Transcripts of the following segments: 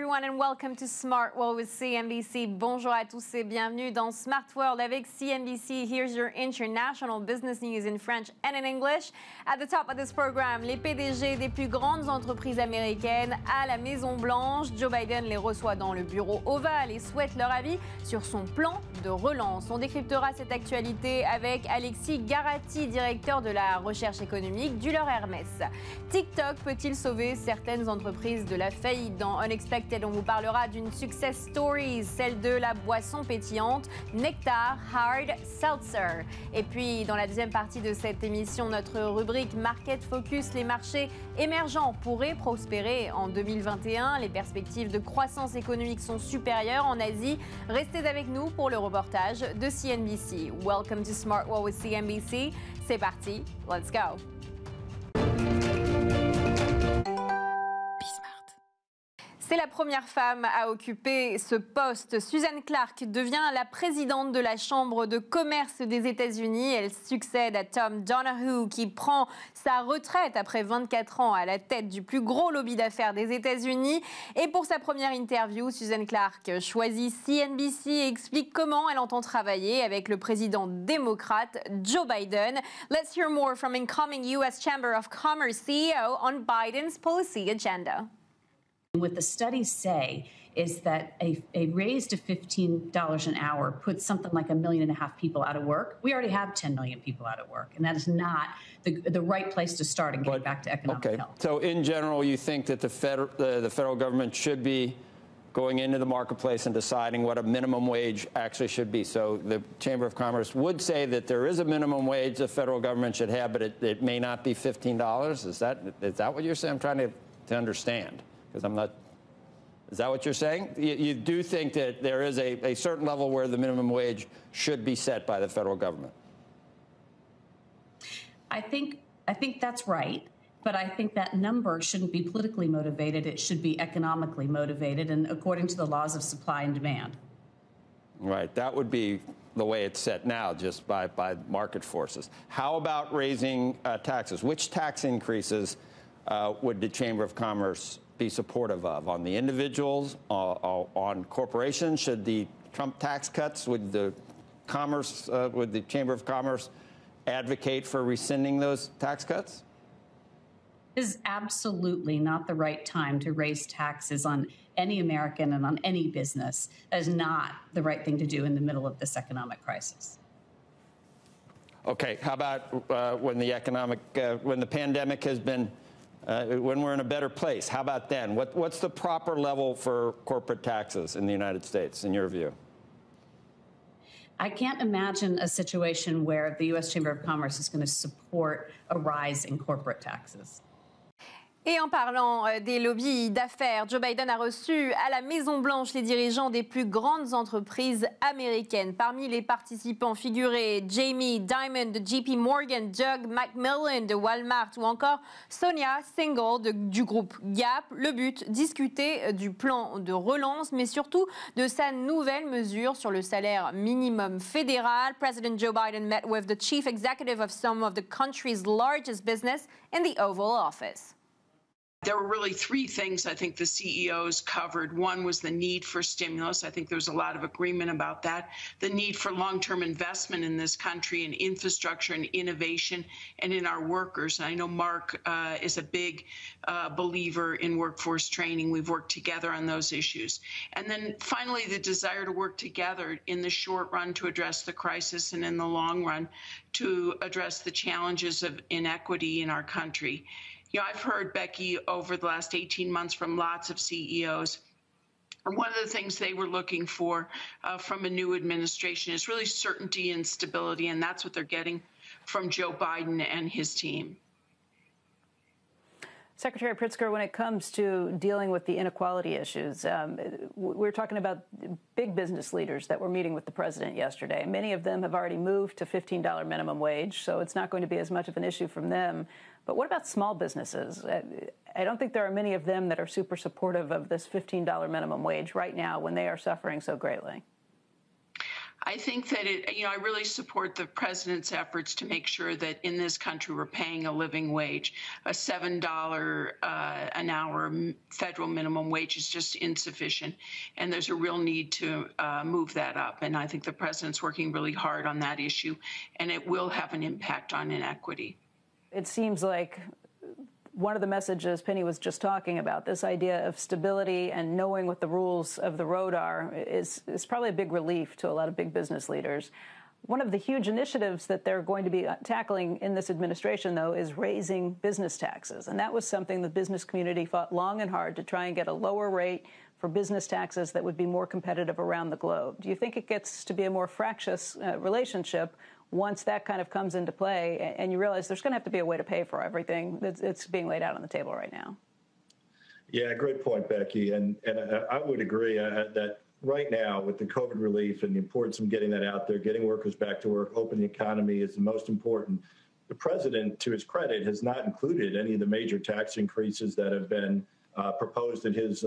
everyone and welcome to Smart World with CNBC. Bonjour à tous et bienvenue dans Smart World avec CNBC. Here's your international business news in French and in English. At the top of this program, les PDG des plus grandes entreprises américaines à la Maison Blanche. Joe Biden les reçoit dans le bureau ovale et souhaite leur avis sur son plan de relance. On décryptera cette actualité avec Alexis Garatti, directeur de la recherche économique du Leur Hermès. TikTok peut-il sauver certaines entreprises de la faillite? Dans Unexpected, on vous parlera d'une success story, celle de la boisson pétillante Nectar Hard Seltzer. Et puis, dans la deuxième partie de cette émission, notre rubrique Market Focus, les marchés émergents pourraient prospérer en 2021. Les perspectives de croissance économique sont supérieures en Asie. Restez avec nous pour le reportage de CNBC. Welcome to Smart World with CNBC. C'est parti, let's go. C'est la première femme à occuper ce poste. Susan Clark devient la présidente de la Chambre de commerce des États-Unis. Elle succède à Tom Donahue qui prend sa retraite après 24 ans à la tête du plus gros lobby d'affaires des États-Unis. Et pour sa première interview, Susan Clark choisit CNBC et explique comment elle entend travailler avec le président démocrate Joe Biden. Let's hear more from incoming U.S. Chamber of Commerce CEO on Biden's policy agenda. What the studies say is that a raise to $15 an hour puts something like 1.5 million people out of work. We already have 10 million people out of work, and that is not the right place to start and get back to economic health. So in general, you think that the federal government should be going into the marketplace and deciding what a minimum wage actually should be. So the Chamber of Commerce would say that there is a minimum wage the federal government should have, but it may not be $15. Is that what you're saying? I'm trying to understand. Because I'm not, is that what you're saying? You do think that there is a certain level where the minimum wage should be set by the federal government? I think that's right. But I think that number shouldn't be politically motivated. It should be economically motivated and according to the laws of supply and demand. Right. That would be the way it's set now, just by market forces. How about raising taxes? Which tax increases would the Chamber of Commerce be supportive of? On the individuals, on corporations? Should the Trump tax cuts, would the Chamber of Commerce advocate for rescinding those tax cuts? This is absolutely not the right time to raise taxes on any American and on any business. That is not the right thing to do in the middle of this economic crisis. Okay, how about when the pandemic has been when we're in a better place? How about then? What's the proper level for corporate taxes in the United States, in your view? I can't imagine a situation where the U.S. Chamber of Commerce is going to support a rise in corporate taxes. Et en parlant des lobbies d'affaires, Joe Biden a reçu à la Maison-Blanche les dirigeants des plus grandes entreprises américaines. Parmi les participants figuraient Jamie Dimon de JP Morgan, Doug McMillon de Walmart ou encore Sonia Syngal du groupe Gap. Le but, discuter du plan de relance, mais surtout de sa nouvelle mesure sur le salaire minimum fédéral. President Joe Biden met with the chief executive of some of the country's largest business in the Oval Office. There were really three things I think the CEOs covered. One was the need for stimulus. I think there was a lot of agreement about that. The need for long-term investment in this country in infrastructure and innovation and in our workers. And I know Mark is a big believer in workforce training. We've worked together on those issues. And then finally, the desire to work together in the short run to address the crisis and in the long run to address the challenges of inequity in our country. You know, I've heard, Becky, over the last 18 months from lots of CEOs. And one of the things they were looking for from a new administration is really certainty and stability, and that's what they're getting from Joe Biden and his team. Secretary Pritzker, when it comes to dealing with the inequality issues, we're talking about big business leaders that were meeting with the president yesterday. Many of them have already moved to $15 minimum wage, so it's not going to be as much of an issue from them. But what about small businesses? I don't think there are many of them that are super supportive of this $15 minimum wage right now when they are suffering so greatly. I think that I really support the president's efforts to make sure that in this country we're paying a living wage. A $7 an hour federal minimum wage is just insufficient, and there's a real need to move that up. And I think the president's working really hard on that issue, and it will have an impact on inequity. It seems like one of the messages Penny was just talking about, this idea of stability and knowing what the rules of the road are, is probably a big relief to a lot of big business leaders. One of the huge initiatives that they're going to be tackling in this administration, though, is raising business taxes. And that was something the business community fought long and hard to try and get a lower rate for business taxes that would be more competitive around the globe. Do you think it gets to be a more fractious relationship once that kind of comes into play and you realize there's going to have to be a way to pay for everything that's being laid out on the table right now? Yeah, great point, Becky. And I would agree that right now with the COVID relief and the importance of getting that out there, getting workers back to work, opening the economy is the most important. The president, to his credit, has not included any of the major tax increases that have been proposed in his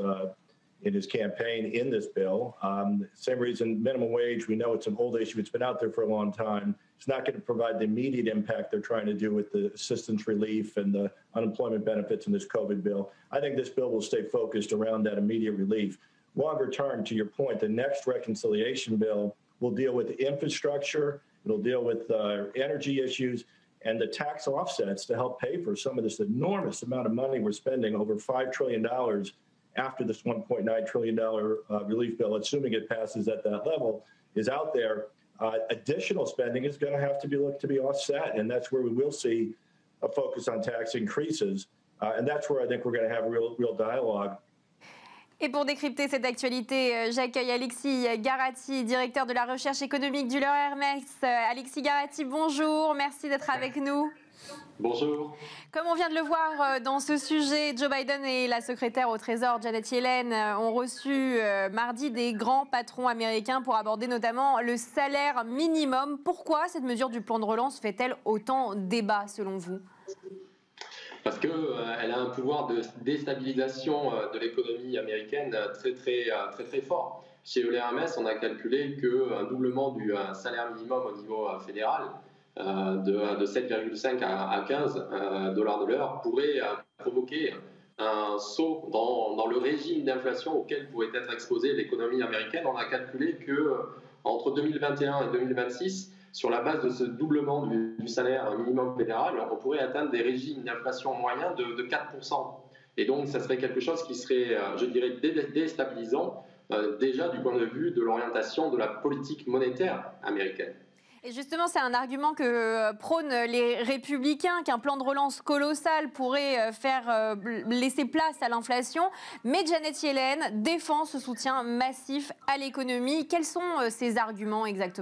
campaign in this bill. Same reason, minimum wage, we know it's an old issue. It's been out there for a long time. It's not going to provide the immediate impact they're trying to do with the assistance relief and the unemployment benefits in this COVID bill. I think this bill will stay focused around that immediate relief. Longer term, to your point, the next reconciliation bill will deal with infrastructure. It'll deal with energy issues and the tax offsets to help pay for some of this enormous amount of money we're spending, over $5 trillion after this $1.9 trillion relief bill, assuming it passes at that level, is out there. Additional spending is going to have to be looked to be offset, and that's where we will see a focus on tax increases. And that's where I think we're going to have real dialogue. Et pour décrypter cette actualité, j'accueille Alexis Garatti, directeur de la recherche économique du Leroy Hermès. Alexis Garatti, bonjour, merci d'être avec nous. Bonjour. Comme on vient de le voir dans ce sujet, Joe Biden et la secrétaire au Trésor, Janet Yellen, ont reçu mardi des grands patrons américains pour aborder notamment le salaire minimum. Pourquoi cette mesure du plan de relance fait-elle autant débat selon vous ? Parce qu'elle a un pouvoir de déstabilisation de l'économie américaine très fort. Chez Leroy Hermès, on a calculé qu'un doublement du salaire minimum au niveau fédéral de 7,5 à 15 dollars de l'heure pourrait provoquer un saut dans le régime d'inflation auquel pourrait être exposée l'économie américaine. On a calculé qu'entre 2021 et 2026, sur la base de ce doublement du salaire minimum fédéral, on pourrait atteindre des régimes d'inflation moyens de 4%. Et donc, ça serait quelque chose qui serait, je dirais, déstabilisant déjà du point de vue de l'orientation de la politique monétaire américaine. Et justement, c'est un argument que prônent les républicains, qu'un plan de relance colossal pourrait faire laisser place à l'inflation. Mais Janet Yellen défend ce soutien massif à l'économie. Quels sont ces arguments exactement ?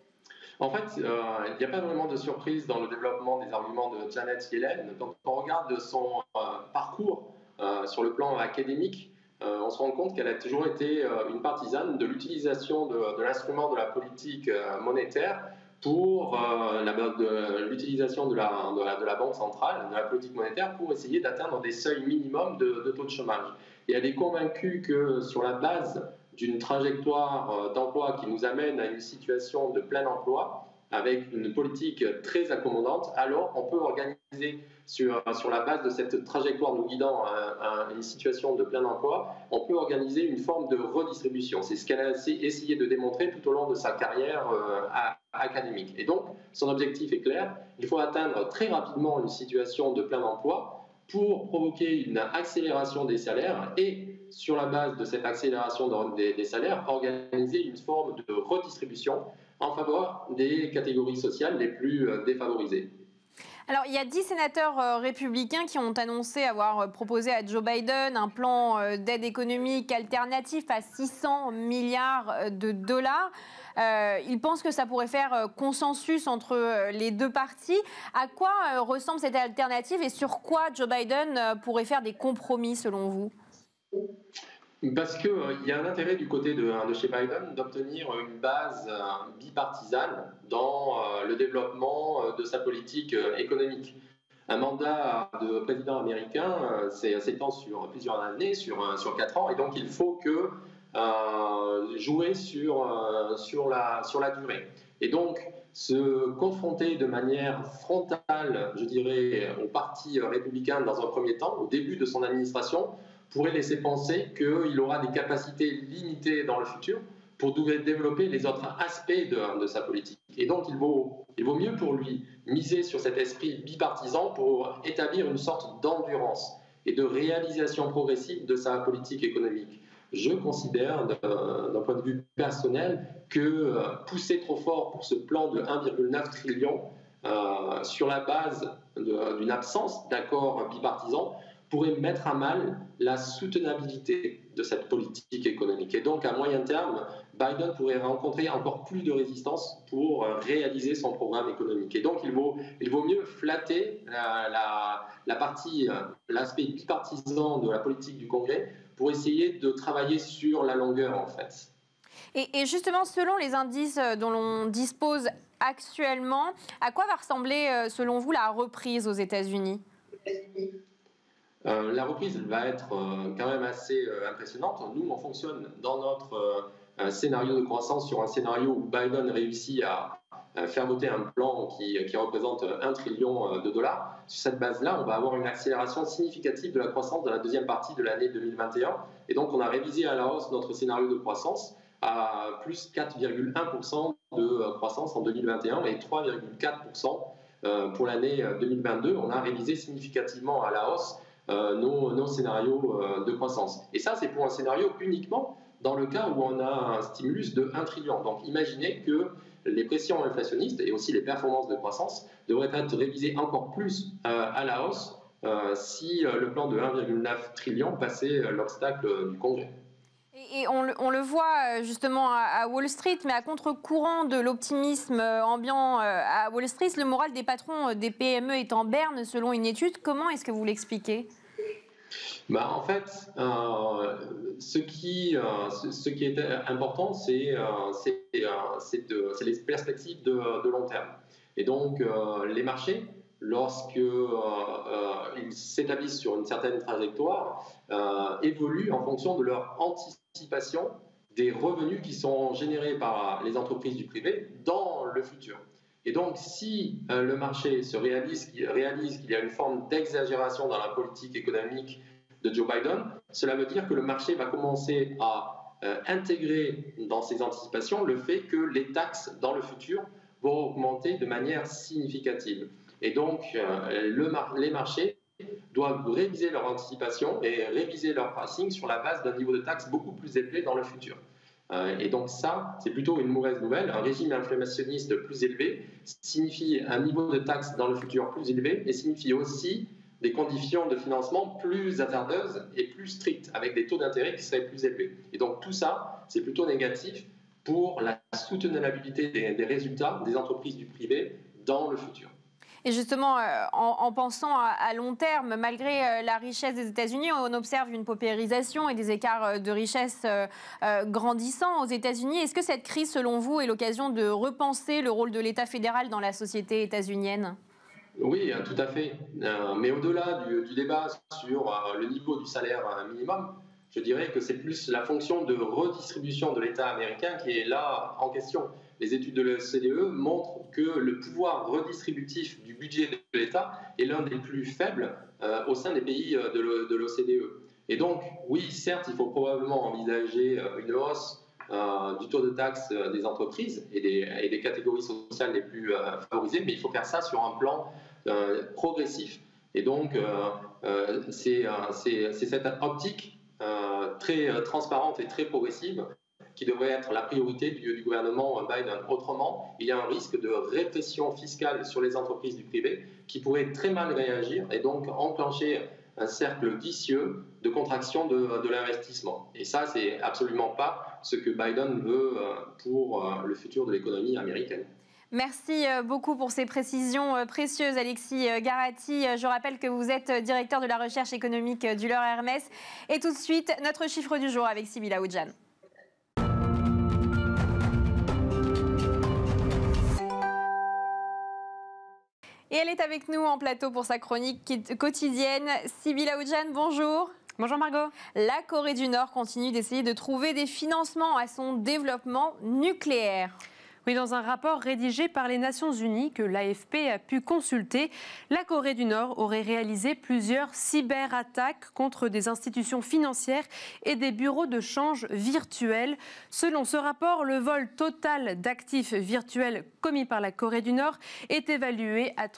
En fait, il n'y a pas vraiment de surprise dans le développement des arguments de Janet Yellen. Quand on regarde son parcours sur le plan académique, on se rend compte qu'elle a toujours été une partisane de l'utilisation de l'instrument de la politique monétaire pour l'utilisation de la Banque centrale, de la politique monétaire, pour essayer d'atteindre des seuils minimums de taux de chômage. Et elle est convaincue que sur la base d'une trajectoire d'emploi qui nous amène à une situation de plein emploi, avec une politique très accommodante, alors on peut organiser sur la base de cette trajectoire nous guidant à une situation de plein emploi, on peut organiser une forme de redistribution. C'est ce qu'elle a essayé de démontrer tout au long de sa carrière académique. Et donc, son objectif est clair, il faut atteindre très rapidement une situation de plein emploi pour provoquer une accélération des salaires et, sur la base de cette accélération des salaires, organiser une forme de redistribution en faveur des catégories sociales les plus défavorisées. Alors, il y a 10 sénateurs républicains qui ont annoncé avoir proposé à Joe Biden un plan d'aide économique alternatif à 600 milliards de dollars. Ils pensent que ça pourrait faire consensus entre les deux partis. À quoi ressemble cette alternative et sur quoi Joe Biden pourrait faire des compromis selon vous ? Parce qu'il y a un intérêt du côté de chez Biden d'obtenir une base bipartisane dans le développement de sa politique économique. Un mandat de président américain s'étend sur plusieurs années, sur 4 ans, et donc il faut que jouer sur la durée. Et donc, se confronter de manière frontale, je dirais, au parti républicain dans un premier temps, au début de son administration, pourrait laisser penser qu'il aura des capacités limitées dans le futur pour développer les autres aspects de sa politique. Et donc, il vaut mieux pour lui miser sur cet esprit bipartisan pour établir une sorte d'endurance et de réalisation progressive de sa politique économique. Je considère, d'un point de vue personnel, que pousser trop fort pour ce plan de 1,9 trillion sur la base d'une absence d'accord bipartisan pourrait mettre à mal la soutenabilité de cette politique économique. Et donc, à moyen terme, Biden pourrait rencontrer encore plus de résistance pour réaliser son programme économique. Et donc, il vaut mieux flatter l'aspect bipartisan de la politique du Congrès pour essayer de travailler sur la longueur, en fait. Et justement, selon les indices dont l'on dispose actuellement, à quoi va ressembler, selon vous, la reprise aux États-Unis ? La reprise va être quand même assez impressionnante. Nous, on fonctionne dans notre scénario de croissance sur un scénario où Biden réussit à faire voter un plan qui représente 1 trillion de dollars. Sur cette base-là, on va avoir une accélération significative de la croissance dans la deuxième partie de l'année 2021. Et donc, on a révisé à la hausse notre scénario de croissance à plus 4,1% de croissance en 2021 et 3,4% pour l'année 2022. On a révisé significativement à la hausse nos scénarios de croissance. Et ça, c'est pour un scénario uniquement dans le cas où on a un stimulus de 1 trillion. Donc, imaginez que les pressions inflationnistes et aussi les performances de croissance devraient être révisées encore plus à la hausse si le plan de 1,9 trillion passait l'obstacle du Congrès. Et on le voit justement à Wall Street, mais à contre-courant de l'optimisme ambiant à Wall Street, le moral des patrons des PME est en berne selon une étude. Comment est-ce que vous l'expliquez ? En fait, ce qui est important, c'est les perspectives de long terme. Et donc, les marchés, lorsqu'ils s'établissent sur une certaine trajectoire, évoluent en fonction de leur anticipation des revenus qui sont générés par les entreprises du privé dans le futur. Et donc, si le marché réalise qu'il y a une forme d'exagération dans la politique économique de Joe Biden, cela veut dire que le marché va commencer à intégrer dans ses anticipations le fait que les taxes dans le futur vont augmenter de manière significative. Et donc, les marchés doivent réviser leur anticipation et réviser leur pricing sur la base d'un niveau de taxes beaucoup plus élevé dans le futur. Et donc ça, c'est plutôt une mauvaise nouvelle. Un régime inflationniste plus élevé signifie un niveau de taxes dans le futur plus élevé et signifie aussi des conditions de financement plus hasardeuses et plus strictes, avec des taux d'intérêt qui seraient plus élevés. Et donc tout ça, c'est plutôt négatif pour la soutenabilité des résultats des entreprises du privé dans le futur. Et justement, en pensant à long terme, malgré la richesse des États-Unis, on observe une paupérisation et des écarts de richesse grandissants aux États-Unis. Est-ce que cette crise, selon vous, est l'occasion de repenser le rôle de l'État fédéral dans la société états-unienne ? Oui, tout à fait. Mais au-delà du débat sur le niveau du salaire minimum, je dirais que c'est plus la fonction de redistribution de l'État américain qui est là en question. Les études de l'OCDE montrent que le pouvoir redistributif du budget de l'État est l'un des plus faibles au sein des pays de l'OCDE. Et donc, oui, certes, il faut probablement envisager une hausse du taux de taxe des entreprises et des catégories sociales les plus favorisées, mais il faut faire ça sur un plan progressif. Et donc, c'est cette optique très transparente et très progressive qui devrait être la priorité du gouvernement Biden. Autrement, il y a un risque de répression fiscale sur les entreprises du privé qui pourrait très mal réagir et donc enclencher un cercle vicieux de contraction de l'investissement. Et ça, c'est absolument pas ce que Biden veut pour le futur de l'économie américaine. Merci beaucoup pour ces précisions précieuses, Alexis Garatti. Je rappelle que vous êtes directeur de la recherche économique du Leurre Hermès. Et tout de suite, notre chiffre du jour avec Sybille Aoudjan. Et elle est avec nous en plateau pour sa chronique quotidienne. Sybille Aoudjan, bonjour. Bonjour Margot. La Corée du Nord continue d'essayer de trouver des financements à son développement nucléaire. Oui, dans un rapport rédigé par les Nations Unies que l'AFP a pu consulter, la Corée du Nord aurait réalisé plusieurs cyberattaques contre des institutions financières et des bureaux de change virtuels. Selon ce rapport, le vol total d'actifs virtuels commis par la Corée du Nord est évalué à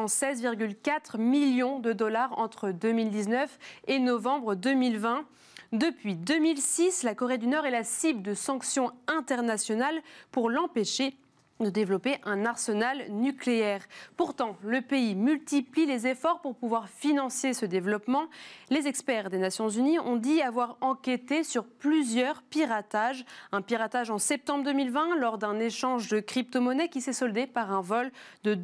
316,4 millions de dollars entre 2019 et novembre 2020. Depuis 2006, la Corée du Nord est la cible de sanctions internationales pour l'empêcher de développer un arsenal nucléaire. Pourtant, le pays multiplie les efforts pour pouvoir financer ce développement. Les experts des Nations Unies ont dit avoir enquêté sur plusieurs piratages. Un piratage en septembre 2020 lors d'un échange de crypto-monnaies qui s'est soldé par un vol de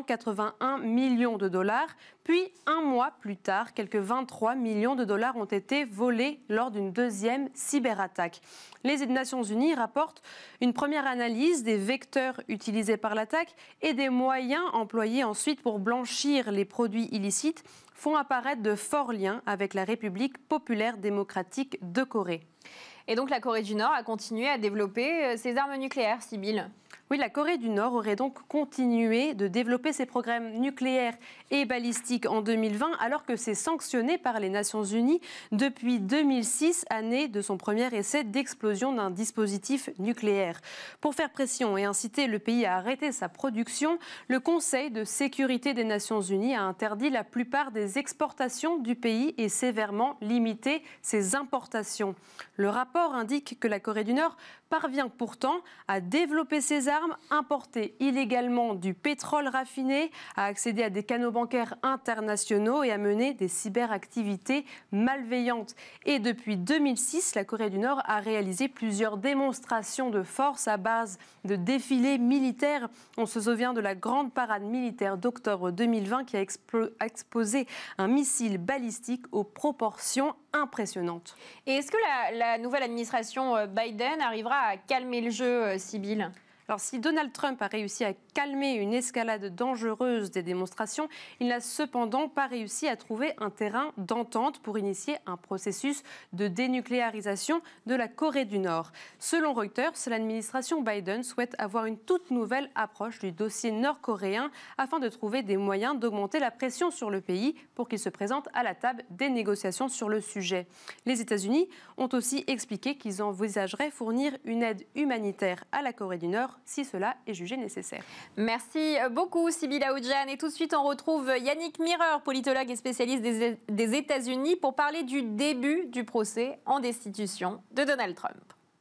281 millions de dollars. Puis, un mois plus tard, quelques 23 millions de dollars ont été volés lors d'une deuxième cyberattaque. Les Nations Unies rapportent une première analyse des vecteurs utilisés par l'attaque et des moyens employés ensuite pour blanchir les produits illicites font apparaître de forts liens avec la République populaire démocratique de Corée. Et donc la Corée du Nord a continué à développer ses armes nucléaires, Sybille. Oui, la Corée du Nord aurait donc continué de développer ses programmes nucléaires et balistiques en 2020, alors que c'est sanctionné par les Nations Unies depuis 2006, année de son premier essai d'explosion d'un dispositif nucléaire. Pour faire pression et inciter le pays à arrêter sa production, le Conseil de sécurité des Nations Unies a interdit la plupart des exportations du pays et sévèrement limité ses importations. Le rapport indique que la Corée du Nord parvient pourtant à développer ses armes, importer illégalement du pétrole raffiné, à accéder à des canaux bancaires internationaux et à mener des cyberactivités malveillantes. Et depuis 2006, la Corée du Nord a réalisé plusieurs démonstrations de force à base de défilés militaires. On se souvient de la grande parade militaire d'octobre 2020 qui a exposé un missile balistique aux proportions impressionnantes. Et est-ce que la nouvelle administration Biden arrivera à calmer le jeu, Sybille ? Alors, si Donald Trump a réussi à calmer une escalade dangereuse des démonstrations, il n'a cependant pas réussi à trouver un terrain d'entente pour initier un processus de dénucléarisation de la Corée du Nord. Selon Reuters, l'administration Biden souhaite avoir une toute nouvelle approche du dossier nord-coréen afin de trouver des moyens d'augmenter la pression sur le pays pour qu'il se présente à la table des négociations sur le sujet. Les États-Unis ont aussi expliqué qu'ils envisageraient fournir une aide humanitaire à la Corée du Nord si cela est jugé nécessaire. Merci beaucoup Sybille Aoudjan. Et tout de suite, on retrouve Yannick Mireur, politologue et spécialiste des États-Unis, pour parler du début du procès en destitution de Donald Trump.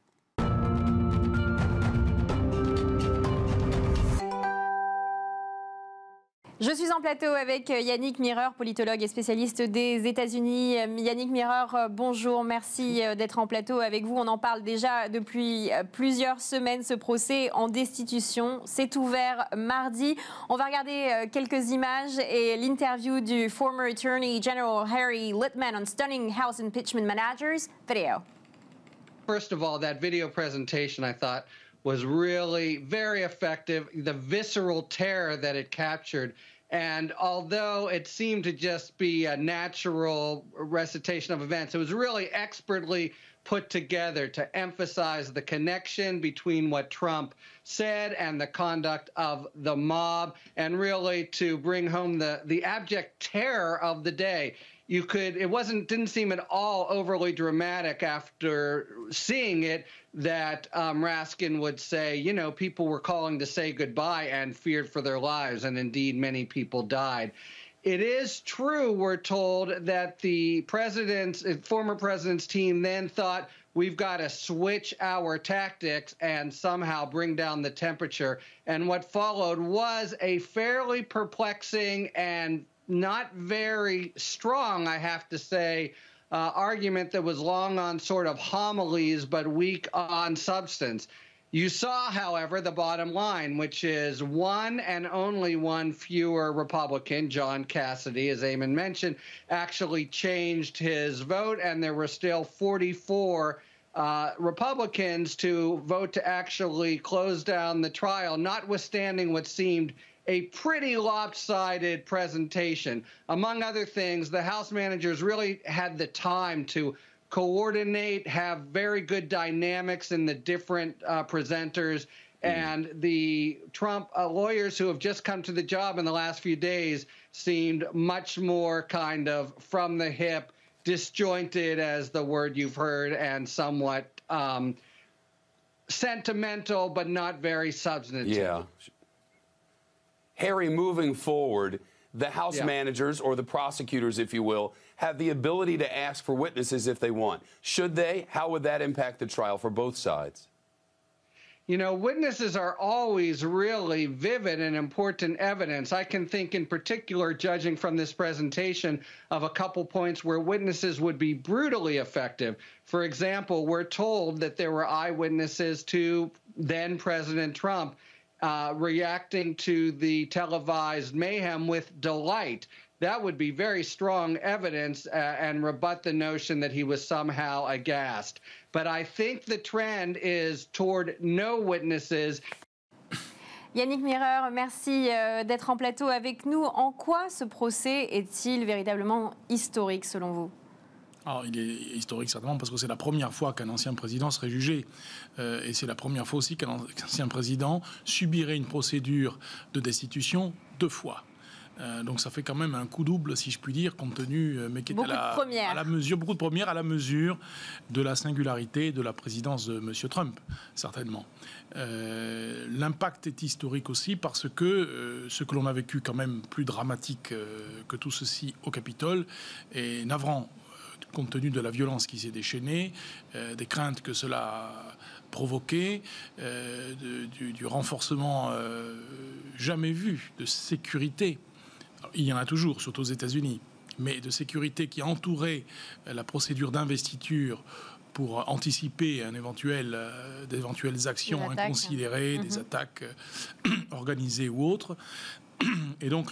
Je suis en plateau avec Yannick Mireur, politologue et spécialiste des États-Unis. Yannick Mireur, bonjour, merci d'être en plateau avec vous. On en parle déjà depuis plusieurs semaines, ce procès en destitution. C'est ouvert mardi. On va regarder quelques images et l'interview du former Attorney General Harry Litman on stunning House impeachment managers. Video. First of all, that video presentation, I thought, was really very effective, the visceral terror that it captured. And although it seemed to just be a natural recitation of events, it was really expertly put together to emphasize the connection between what Trump said and the conduct of the mob, and really to bring home the abject terror of the day. Didn't seem at all overly dramatic after seeing it that Raskin would say, you know, people were calling to say goodbye and feared for their lives, and indeed many people died. It is true, we're told, that the former president's team then thought, we've got to switch our tactics and somehow bring down the temperature. And what followed was a fairly perplexing and not very strong, I have to say, argument that was long on sort of homilies but weak on substance. You saw, however, the bottom line, which is one and only one fewer Republican, John Cassidy, as Eamon mentioned, actually changed his vote, and there were still 44 Republicans to vote to actually close down the trial, notwithstanding what seemed a pretty lopsided presentation. Among other things, the House managers really had the time to coordinate, have very good dynamics in the different presenters. And the Trump lawyers who have just come to the job in the last few days seemed much more kind of from the hip, disjointed as the word you've heard, and somewhat sentimental, but not very substantive. Yeah. Harry, moving forward, the House managers, or the prosecutors, if you will, have the ability to ask for witnesses if they want. Should they? How would that impact the trial for both sides? You know, witnesses are always really vivid and important evidence. I can think in particular, judging from this presentation, of a couple points where witnesses would be brutally effective. For example, we're told that there were eyewitnesses to then President Trump reacting to the televised mayhem with delight. That would be very strong evidence and rebut the notion that he was somehow aghast. But I think the trend is toward no witnesses. Yannick Mireur, merci d'être en plateau avec nous. En quoi ce procès est-il véritablement historique selon vous ? Alors, il est historique certainement parce que c'est la première fois qu'un ancien président serait jugé. Et c'est la première fois aussi qu'un ancien président subirait une procédure de destitution 2 fois. Donc ça fait quand même un coup double, si je puis dire, compte tenu, mais qui est beaucoup de premières à la mesure de la singularité de la présidence de M. Trump, certainement. L'impact est historique aussi parce que ce que l'on a vécu quand même plus dramatique que tout ceci au Capitole est navrant, compte tenu de la violence qui s'est déchaînée, des craintes que cela a provoqué, du renforcement jamais vu de sécurité. Il y en a toujours, surtout aux États-Unis, mais de sécurité qui entourait la procédure d'investiture pour anticiper d'éventuelles actions inconsidérées, des attaques organisées ou autres. Et donc,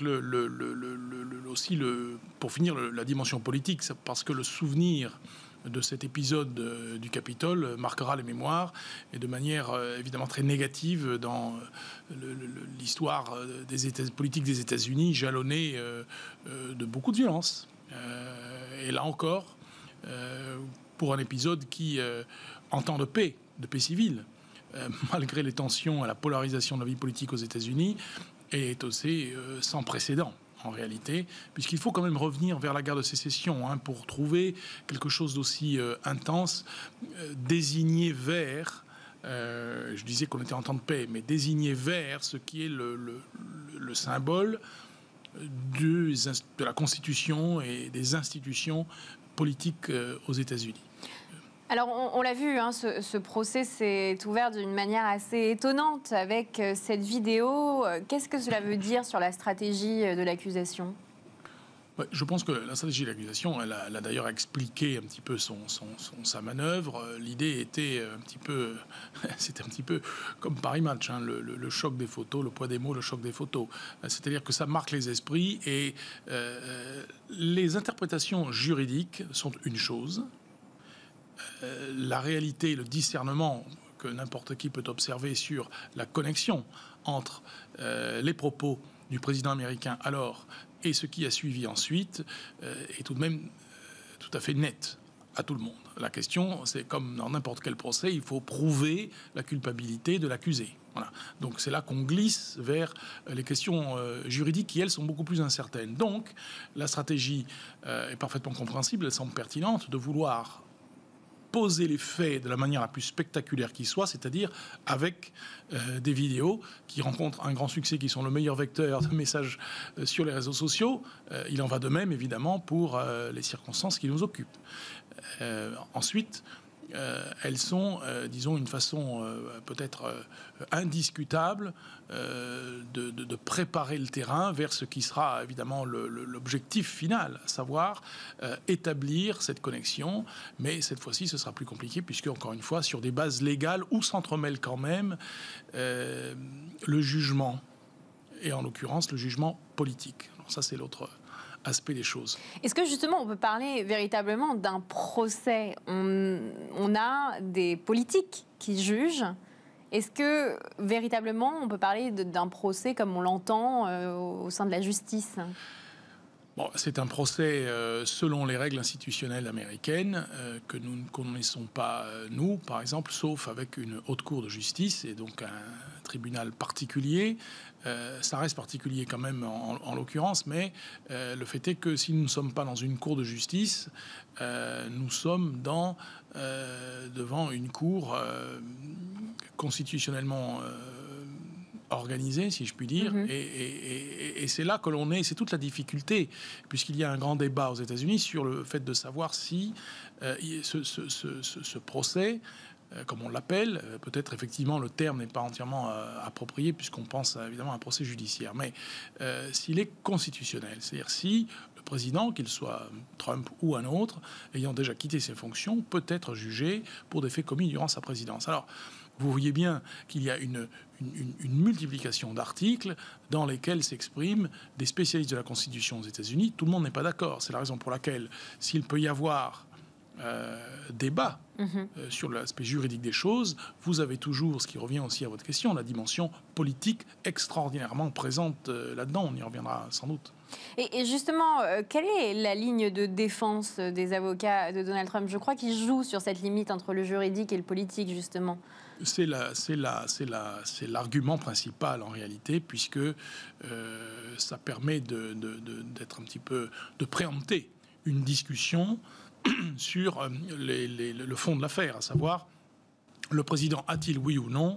aussi, pour finir, la dimension politique, parce que le souvenir de cet épisode du Capitole marquera les mémoires et de manière évidemment très négative dans l'histoire politique des États-Unis, jalonnée de beaucoup de violence. Et là encore, pour un épisode qui, en temps de paix civile, malgré les tensions et la polarisation de la vie politique aux États-Unis, est aussi sans précédent. En réalité, puisqu'il faut quand même revenir vers la guerre de sécession pour trouver quelque chose d'aussi intense, désigné vers, je disais qu'on était en temps de paix, mais désigné vers ce qui est le symbole de la Constitution et des institutions politiques aux États-Unis. Alors, on l'a vu, ce procès s'est ouvert d'une manière assez étonnante avec cette vidéo. Qu'est-ce que cela veut dire sur la stratégie de l'accusation ? Je pense que la stratégie de l'accusation, elle a d'ailleurs expliqué un petit peu sa manœuvre. L'idée était c'était un petit peu comme Paris Match, le choc des photos, le poids des mots, le choc des photos. C'est-à-dire que ça marque les esprits et les interprétations juridiques sont une chose. La réalité, le discernement que n'importe qui peut observer sur la connexion entre les propos du président américain alors et ce qui a suivi ensuite est tout de même tout à fait net à tout le monde. La question, c'est comme dans n'importe quel procès, il faut prouver la culpabilité de l'accusé. Voilà. Donc c'est là qu'on glisse vers les questions juridiques qui, elles, sont beaucoup plus incertaines. Donc la stratégie est parfaitement compréhensible, elle semble pertinente de vouloir poser les faits de la manière la plus spectaculaire qui soit, c'est-à-dire avec des vidéos qui rencontrent un grand succès, qui sont le meilleur vecteur de messages sur les réseaux sociaux. Il en va de même, évidemment, pour les circonstances qui nous occupent. Ensuite, elles sont, disons, une façon peut-être indiscutable de préparer le terrain vers ce qui sera évidemment l'objectif final, à savoir établir cette connexion. Mais cette fois-ci, ce sera plus compliqué puisque, encore une fois, sur des bases légales où s'entremêle quand même le jugement, et en l'occurrence le jugement politique. Alors ça, c'est l'autre aspect des choses. Est-ce que justement on peut parler véritablement d'un procès ? On a des politiques qui jugent Est-ce que, véritablement, on peut parler d'un procès comme on l'entend au sein de la justice ? Bon, c'est un procès selon les règles institutionnelles américaines que nous ne connaissons pas, nous, par exemple, sauf avec une haute cour de justice et donc un tribunal particulier. Ça reste particulier quand même en l'occurrence, mais le fait est que si nous ne sommes pas dans une cour de justice, nous sommes devant une cour constitutionnellement organisée, si je puis dire, et c'est là que l'on est, c'est toute la difficulté, puisqu'il y a un grand débat aux États-Unis sur le fait de savoir si ce procès, comme on l'appelle, peut-être effectivement le terme n'est pas entièrement approprié puisqu'on pense évidemment à un procès judiciaire, mais s'il est constitutionnel, c'est-à-dire si le président, qu'il soit Trump ou un autre, ayant déjà quitté ses fonctions, peut être jugé pour des faits commis durant sa présidence. Alors, vous voyez bien qu'il y a une multiplication d'articles dans lesquels s'expriment des spécialistes de la Constitution aux États-Unis. Tout le monde n'est pas d'accord. C'est la raison pour laquelle, s'il peut y avoir débat sur l'aspect juridique des choses, vous avez toujours, ce qui revient aussi à votre question, la dimension politique extraordinairement présente là-dedans. On y reviendra sans doute. Et justement, quelle est la ligne de défense des avocats de Donald Trump ? Je crois qu'ils jouent sur cette limite entre le juridique et le politique, justement. C'est l'argument principal en réalité, puisque ça permet d'être un petit peu, de préempter une discussion sur le fond de l'affaire, à savoir le président a-t-il, oui ou non,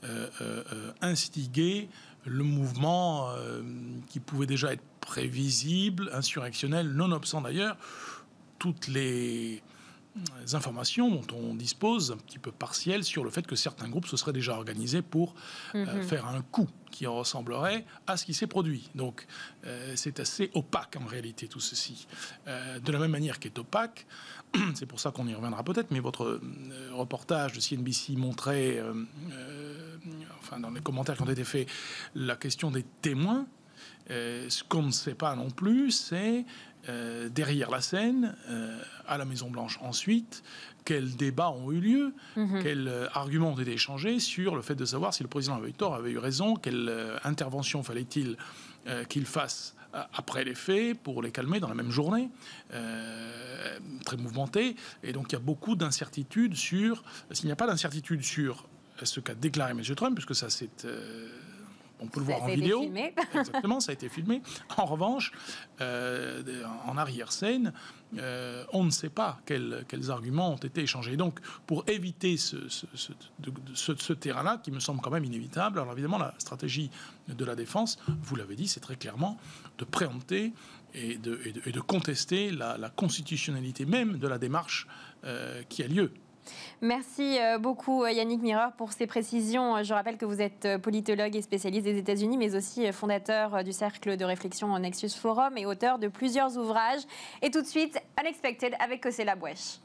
instigé le mouvement qui pouvait déjà être prévisible, insurrectionnel, nonobstant d'ailleurs toutes les informations dont on dispose, un petit peu partielles, sur le fait que certains groupes se seraient déjà organisés pour faire un coup qui ressemblerait à ce qui s'est produit. Donc c'est assez opaque en réalité tout ceci. De la même manière qu'est opaque, c'est pour ça qu'on y reviendra peut-être, mais votre reportage de CNBC montrait, enfin dans les commentaires qui ont été faits, la question des témoins. Ce qu'on ne sait pas non plus, c'est derrière la scène, à la Maison-Blanche ensuite, quels débats ont eu lieu, quels arguments ont été échangés sur le fait de savoir si le président avait eu tort, avait eu raison, quelle intervention fallait-il qu'il fasse après les faits pour les calmer dans la même journée, très mouvementée. Et donc il y a beaucoup d'incertitudes sur... S'il n'y a pas d'incertitude sur ce qu'a déclaré M. Trump, puisque ça c'est... on peut le voir en vidéo. Exactement, ça a été filmé. En revanche, en arrière-scène, on ne sait pas quels arguments ont été échangés. Donc, pour éviter ce terrain-là, qui me semble quand même inévitable, alors évidemment, la stratégie de la défense, vous l'avez dit, c'est très clairement de préempter et de contester la constitutionnalité même de la démarche qui a lieu. Merci beaucoup Yannick Mireur pour ces précisions. Je rappelle que vous êtes politologue et spécialiste des États-Unis, mais aussi fondateur du cercle de réflexion Nexus Forum et auteur de plusieurs ouvrages. Et tout de suite, Unexpected avec Kossé Labouèche.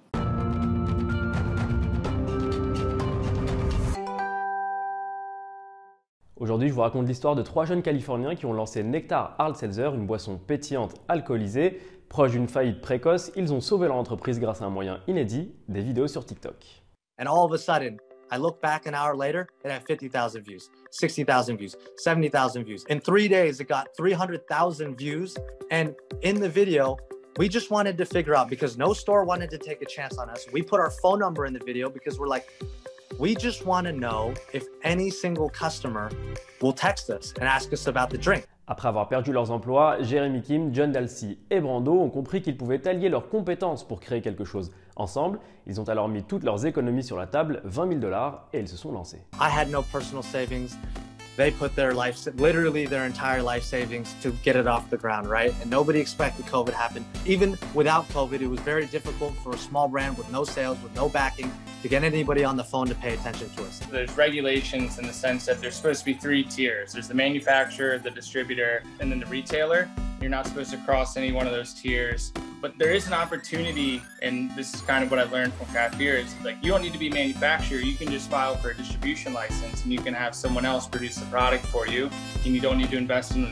Aujourd'hui, je vous raconte l'histoire de 3 jeunes Californiens qui ont lancé Nectar Hard Seltzer, une boisson pétillante alcoolisée. Proche d'une faillite précoce, ils ont sauvé leur entreprise grâce à un moyen inédit, des vidéos sur TikTok. And all of a sudden, I look back an hour later, it had 50,000 views, 60,000 views, 70,000 views. In 3 days, it got 300,000 views. And in the video, we just wanted to figure out, because no store wanted to take a chance on us. We put our phone number in the video because we're like, we just want to know if any single customer will text us and ask us about the drink. Après avoir perdu leurs emplois, Jeremy Kim, John Dalcy et Brando ont compris qu'ils pouvaient allier leurs compétences pour créer quelque chose. Ensemble, ils ont alors mis toutes leurs économies sur la table, $20 000, et ils se sont lancés. I had no personal savings. They put their life, literally their entire life savings to get it off the ground, right? And nobody expected COVID to happen. Even without COVID, it was very difficult for a small brand with no sales, with no backing, to get anybody on the phone to pay attention to us. There's regulations in the sense that there's supposed to be 3 tiers. There's the manufacturer, the distributor, and then the retailer. You're not supposed to cross any one of those tiers. But there is an opportunity, and this is kind of what I learned from craft beer, is like you don't need to be a manufacturer. You can just file for a distribution license and you can have someone else produce the product for you. And you don't need to invest in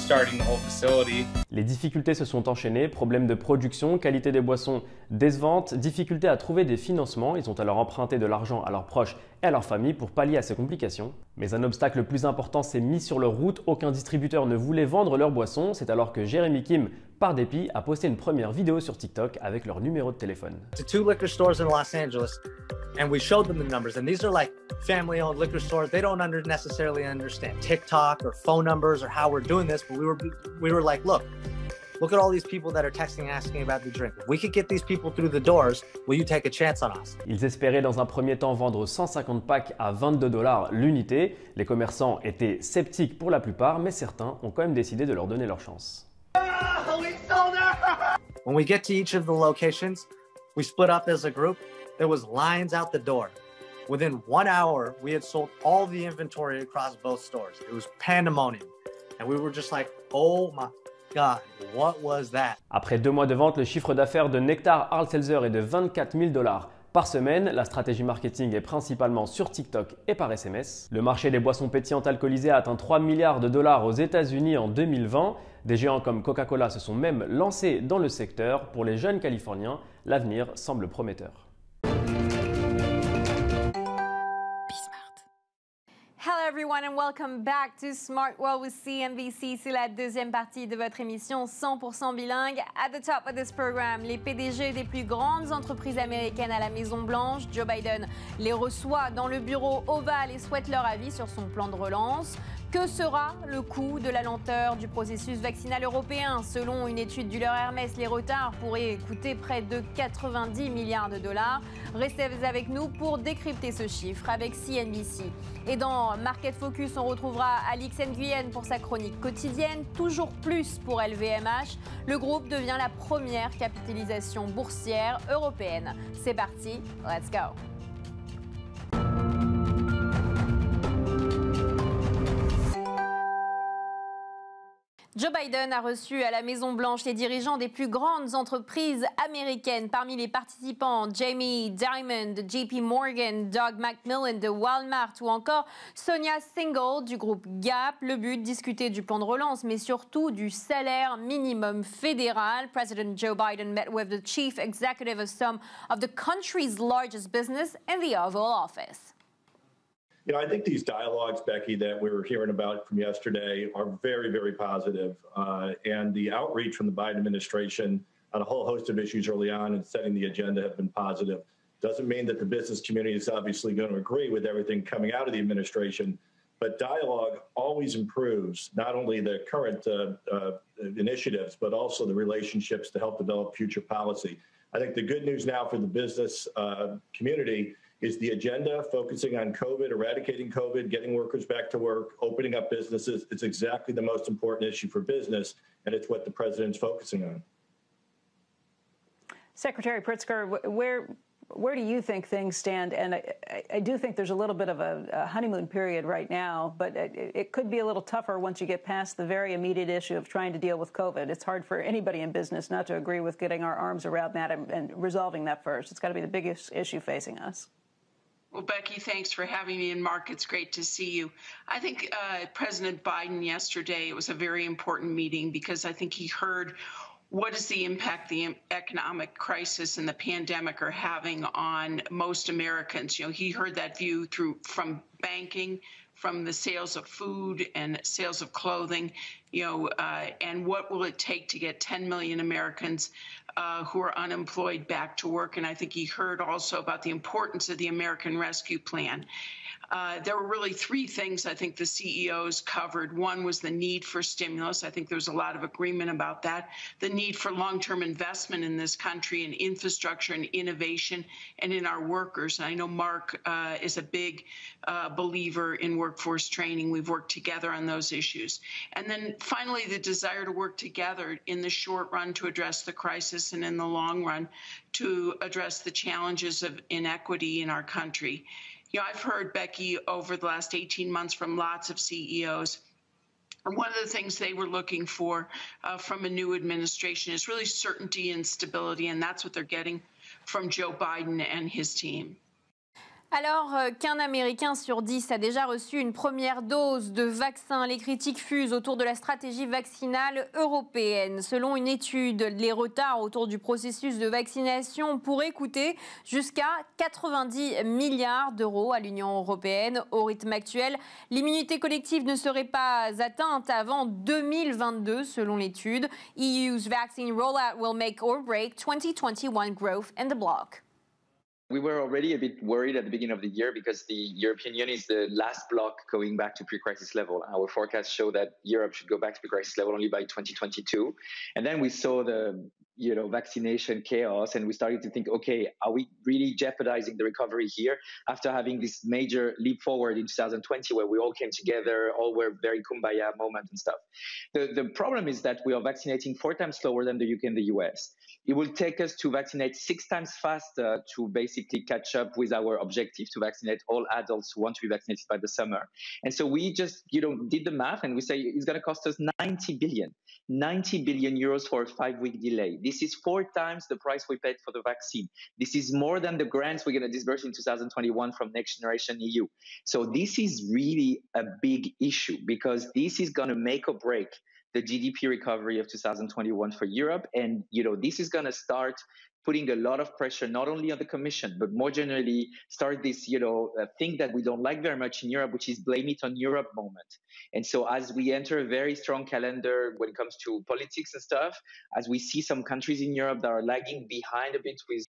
restarting the whole facility. Les difficultés se sont enchaînées, problèmes de production, qualité des boissons décevantes, difficultés à trouver des financements. Ils ont alors emprunté de l'argent à leurs proches et à leur famille pour pallier à ces complications. Mais un obstacle plus important s'est mis sur leur route. Aucun distributeur ne voulait vendre leurs boissons. C'est alors que Jeremy Kim, par dépit, a posté une première vidéo sur TikTok avec leur numéro de téléphone. To 2 liquor stores in Los Angeles, and we showed them the numbers. And these are like family-owned liquor stores. They don't necessarily understand TikTok or phone numbers or how we're doing this. But we were like, look at all these people that are texting asking about the drink. If we could get these people through the doors, will you take a chance on us? Ils espéraient dans un premier temps vendre 150 packs à $22 l'unité. Les commerçants étaient sceptiques pour la plupart, mais certains ont quand même décidé de leur donner leur chance. When we get to each of the locations, we split up as a group. There was lines out the door. Within 1 hour, we had sold all the inventory across both stores. It was pandemonium. And we were just like, oh my God, what was that? Après 2 mois de vente, le chiffre d'affaires de Nectar Hard-Seltzer est de $24 000 par semaine. La stratégie marketing est principalement sur TikTok et par SMS. Le marché des boissons pétillantes alcoolisées a atteint $3 milliards aux États-Unis en 2020. Des géants comme Coca-Cola se sont même lancés dans le secteur. Pour les jeunes Californiens, l'avenir semble prometteur. Hello everyone and welcome back to Smart World with CNBC. C'est la deuxième partie de votre émission 100% bilingue. At the top of this program, les PDG des plus grandes entreprises américaines à la Maison-Blanche. Joe Biden les reçoit dans le bureau ovale et souhaite leur avis sur son plan de relance. Que sera le coût de la lenteur du processus vaccinal européen? Selon une étude du Leur Hermès, les retards pourraient coûter près de $90 milliards. Restez avec nous pour décrypter ce chiffre avec CNBC. Et dans Market Focus, on retrouvera Alix Nguyen pour sa chronique quotidienne. Toujours plus pour LVMH. Le groupe devient la première capitalisation boursière européenne. C'est parti, let's go! Joe Biden a reçu à la Maison-Blanche les dirigeants des plus grandes entreprises américaines. Parmi les participants, Jamie Dimon de JP Morgan, Doug McMillon de Walmart ou encore Sonia Syngal du groupe Gap. Le but, discuter du plan de relance, mais surtout du salaire minimum fédéral. President Joe Biden met with the chief executive of some of the country's largest business in the Oval Office. You know, I think these dialogues, Becky, that we were hearing about from yesterday are very, very positive. And the outreach from the Biden administration on a whole host of issues early on and setting the agenda have been positive. Doesn't mean that the business community is obviously going to agree with everything coming out of the administration, but dialogue always improves not only the current initiatives, but also the relationships to help develop future policy. I think the good news now for the business community is the agenda focusing on COVID, eradicating COVID, getting workers back to work, opening up businesses. It's exactly the most important issue for business, and it's what the president's focusing on. Secretary Pritzker, where do you think things stand? And I do think there's a little bit of a honeymoon period right now, but it could be a little tougher once you get past the very immediate issue of trying to deal with COVID. It's hard for anybody in business not to agree with getting our arms around that and resolving that first. It's got to be the biggest issue facing us. Well, Becky, thanks for having me. And Mark, it's great to see you. I think President Biden yesterday, it was a very important meeting because I think he heard what is the impact the economic crisis and the pandemic are having on most Americans. You know, he heard that view from banking, from the sales of food and sales of clothing, you know, and what will it take to get 10 million Americans who are unemployed back to work. And I think he heard also about the importance of the American Rescue Plan. There were really three things I think the CEOs covered. One was the need for stimulus. I think there was a lot of agreement about that. The need for long-term investment in this country in infrastructure and innovation and in our workers. And I know Mark is a big believer in workforce training. We've worked together on those issues. And then finally, the desire to work together in the short run to address the crisis and in the long run to address the challenges of inequity in our country. You know, I've heard, Becky, over the last 18 months from lots of CEOs, one of the things they were looking for from a new administration is really certainty and stability, and that's what they're getting from Joe Biden and his team. Alors qu'un Américain sur 10 a déjà reçu une première dose de vaccin, les critiques fusent autour de la stratégie vaccinale européenne. Selon une étude, les retards autour du processus de vaccination pourraient coûter jusqu'à 90 milliards d'euros à l'Union européenne. Au rythme actuel, l'immunité collective ne serait pas atteinte avant 2022, selon l'étude. EU's vaccine rollout will make or break 2021 growth in the bloc. We were already a bit worried at the beginning of the year because the European Union is the last bloc going back to pre-crisis level. Our forecasts show that Europe should go back to pre-crisis level only by 2022. And then we saw the vaccination chaos, and we started to think, okay, are we really jeopardizing the recovery here after having this major leap forward in 2020 where we all came together, all were very kumbaya moment and stuff. The problem is that we are vaccinating 4 times slower than the UK and the US. It will take us to vaccinate 6 times faster to basically catch up with our objective to vaccinate all adults who want to be vaccinated by the summer. And so we just, did the math, and we say it's going to cost us 90 billion euros for a 5-week delay. This is 4 times the price we paid for the vaccine. This is more than the grants we're going to disburse in 2021 from Next Generation EU. So this is really a big issue because this is going to make or break the GDP recovery of 2021 for Europe. And, this is going to start putting a lot of pressure, not only on the Commission, but more generally start this, thing that we don't like very much in Europe, which is blame it on Europe moment. And so as we enter a very strong calendar when it comes to politics and stuff, as we see some countries in Europe that are lagging behind a bit with,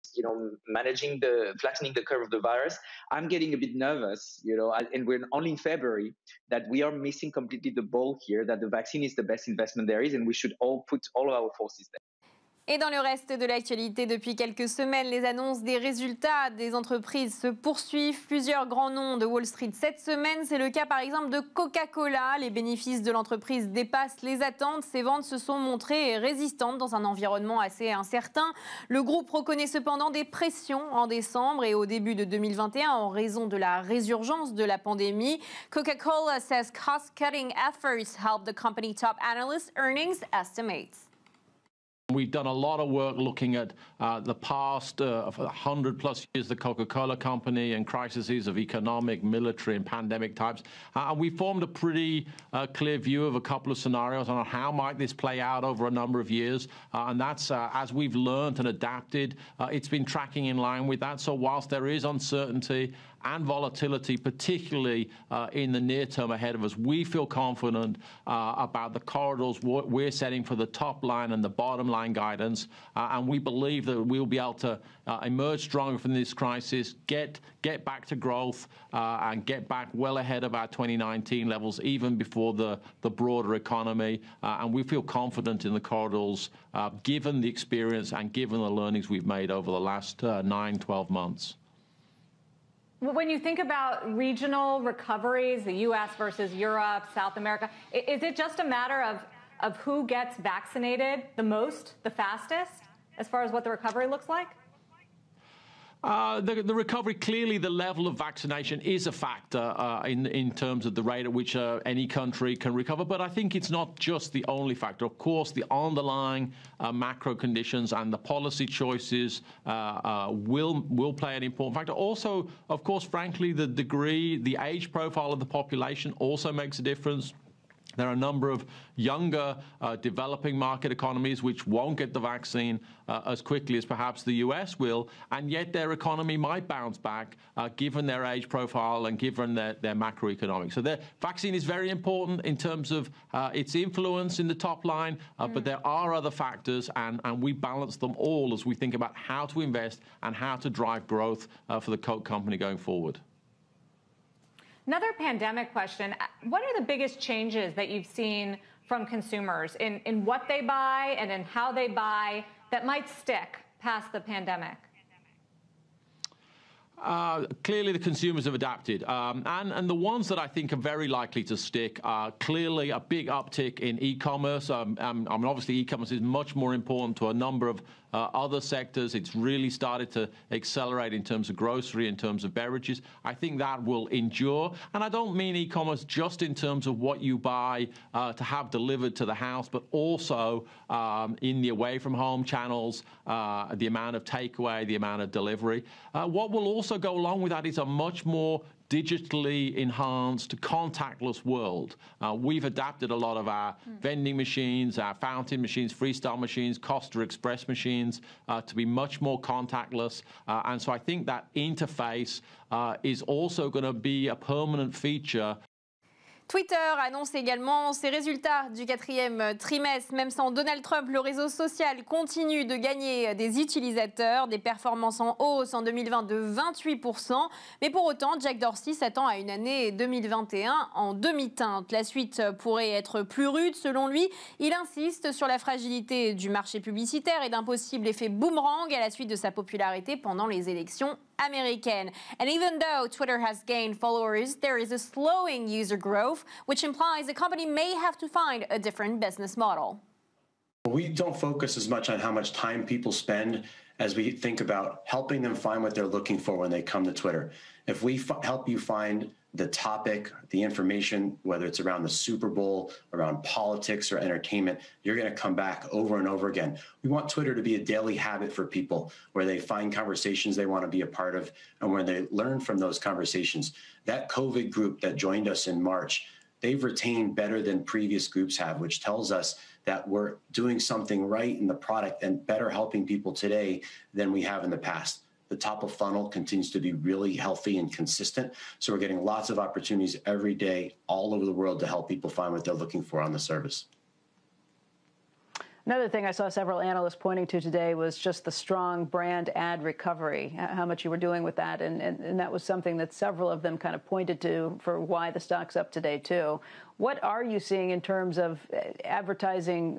flattening the curve of the virus, I'm getting a bit nervous, and we're only in February, that we are missing completely the ball here, that the vaccine is the best investment there is, and we should all put all of our forces there. Et dans le reste de l'actualité, depuis quelques semaines, les annonces des résultats des entreprises se poursuivent. Plusieurs grands noms de Wall Street cette semaine. C'est le cas par exemple de Coca-Cola. Les bénéfices de l'entreprise dépassent les attentes. Ses ventes se sont montrées résistantes dans un environnement assez incertain. Le groupe reconnaît cependant des pressions en décembre et au début de 2021 en raison de la résurgence de la pandémie. Coca-Cola says cost-cutting efforts help the company top analyst earnings estimates. We've done a lot of work looking at the past 100 plus years, the Coca-Cola company and crises of economic, military and pandemic types. And we formed a pretty clear view of a couple of scenarios on how might this play out over a number of years. And that's as we've learned and adapted, it's been tracking in line with that. So whilst there is uncertainty and volatility, particularly in the near term ahead of us, we feel confident about the corridors we're setting for the top line and the bottom line guidance. And we believe that we'll be able to emerge stronger from this crisis, get back to growth, and get back well ahead of our 2019 levels, even before the broader economy. And we feel confident in the corridors, given the experience and given the learnings we've made over the last 9-12 months. When you think about regional recoveries, the U.S. versus Europe, South America, is it just a matter of who gets vaccinated the most, the fastest, as far as what the recovery looks like? The recovery, clearly the level of vaccination is a factor in terms of the rate at which any country can recover. But I think it's not just the only factor. Of course, the underlying macro conditions and the policy choices will play an important factor. Also, of course, frankly, the age profile of the population also makes a difference. There are a number of younger developing market economies which won't get the vaccine as quickly as perhaps the US will, and yet their economy might bounce back given their age profile and given their macroeconomics. So the vaccine is very important in terms of its influence in the top line, but there are other factors, and we balance them all as we think about how to invest and how to drive growth for the Coke company going forward. Another pandemic question. What are the biggest changes that you've seen from consumers in what they buy and in how they buy that might stick past the pandemic? Clearly, the consumers have adapted. And the ones that I think are very likely to stick are clearly a big uptick in e-commerce. Obviously, e-commerce is much more important to a number of other sectors. It's really started to accelerate in terms of grocery, in terms of beverages. I think that will endure. And I don't mean e-commerce just in terms of what you buy to have delivered to the house, but also in the away from home channels, the amount of takeaway, the amount of delivery. What will also also go along with that is a much more digitally enhanced, contactless world. We've adapted a lot of our vending machines, our fountain machines, freestyle machines, Costa Express machines to be much more contactless. And so I think that interface is also going to be a permanent feature. Twitter annonce également ses résultats du 4e trimestre. Même sans Donald Trump, le réseau social continue de gagner des utilisateurs, des performances en hausse en 2020 de 28%. Mais pour autant, Jack Dorsey s'attend à une année 2021 en demi-teinte. La suite pourrait être plus rude selon lui. Il insiste sur la fragilité du marché publicitaire et d'un possible effet boomerang à la suite de sa popularité pendant les élections américaines. And even though Twitter has gained followers, there is a slowing user growth, which implies the company may have to find a different business model. We don't focus as much on how much time people spend as we think about helping them find what they're looking for when they come to Twitter. If we help you find the topic, the information, whether it's around the Super Bowl, around politics or entertainment, you're going to come back over and over again. We want Twitter to be a daily habit for people where they find conversations they want to be a part of and where they learn from those conversations. That COVID group that joined us in March, they've retained better than previous groups have, which tells us that we're doing something right in the product and better helping people today than we have in the past. The top of funnel continues to be really healthy and consistent. So we're getting lots of opportunities every day all over the world to help people find what they're looking for on the service. Another thing I saw several analysts pointing to today was just the strong brand ad recovery, how much you were doing with that. And that was something that several of them kind of pointed to for why the stock's up today, too. What are you seeing in terms of advertising,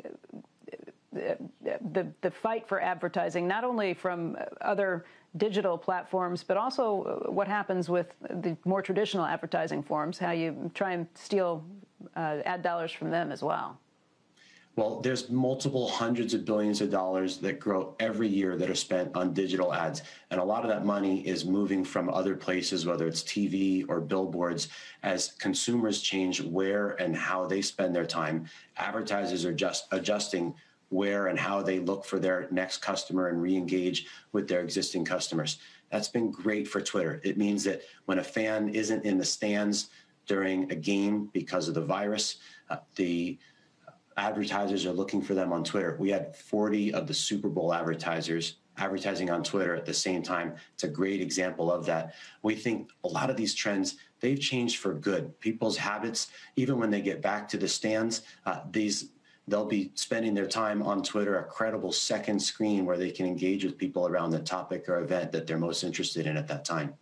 the fight for advertising, not only from other digital platforms, but also what happens with the more traditional advertising forms, how you try and steal ad dollars from them as well? Well, there's multiple hundreds of billions of dollars that grow every year that are spent on digital ads. And a lot of that money is moving from other places, whether it's TV or billboards. As consumers change where and how they spend their time, advertisers are just adjusting where and how they look for their next customer and re-engage with their existing customers. That's been great for Twitter. It means that when a fan isn't in the stands during a game because of the virus, the advertisers are looking for them on Twitter. We had 40 of the Super Bowl advertisers advertising on Twitter at the same time. It's a great example of that. We think a lot of these trends, they've changed for good. People's habits, even when they get back to the stands, they'll be spending their time on Twitter, a credible second screen where they can engage with people around the topic or event that they're most interested in at that time.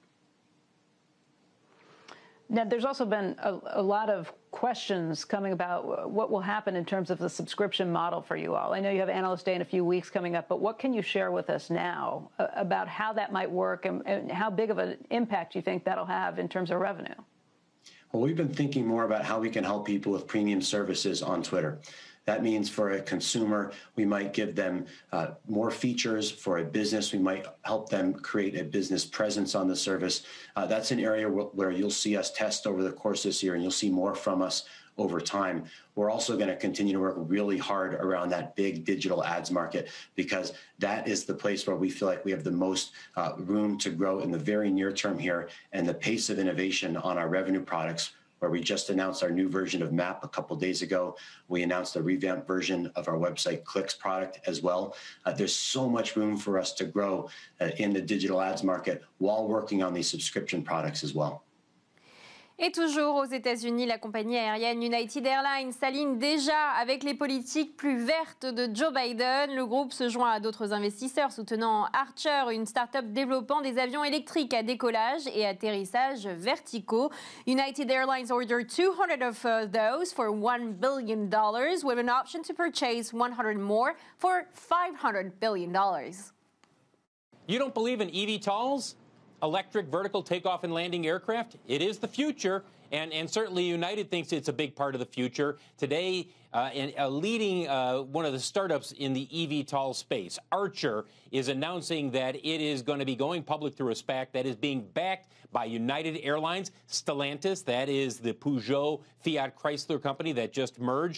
Now, there's also been a lot of questions coming about what will happen in terms of the subscription model for you all. I know you have Analyst Day in a few weeks coming up, but what can you share with us now about how that might work and how big of an impact you think that'll have in terms of revenue? Well, we've been thinking more about how we can help people with premium services on Twitter. That means for a consumer, we might give them more features. For a business, we might help them create a business presence on the service. That's an area where you'll see us test over the course of this year, and you'll see more from us over time. We're also going to continue to work really hard around that big digital ads market, because that is the place where we feel like we have the most room to grow in the very near term here, and the pace of innovation on our revenue products, where we just announced our new version of MAP a couple of days ago. We announced a revamped version of our website Clicks product as well. There's so much room for us to grow in the digital ads market while working on these subscription products as well. Et toujours aux États-Unis, la compagnie aérienne United Airlines s'aligne déjà avec les politiques plus vertes de Joe Biden. Le groupe se joint à d'autres investisseurs soutenant Archer, une start-up développant des avions électriques à décollage et atterrissage verticaux. United Airlines ordered 200 of those for $1 billion, with an option to purchase 100 more for $500 billion. You don't believe in eVTOLs? Electric vertical takeoff and landing aircraft? It is the future, and certainly United thinks it's a big part of the future. Today, leading one of the startups in the eVTOL space, Archer, is announcing that it is going to be going public through a SPAC that is being backed by United Airlines, Stellantis, that is the Peugeot Fiat Chrysler company that just merged,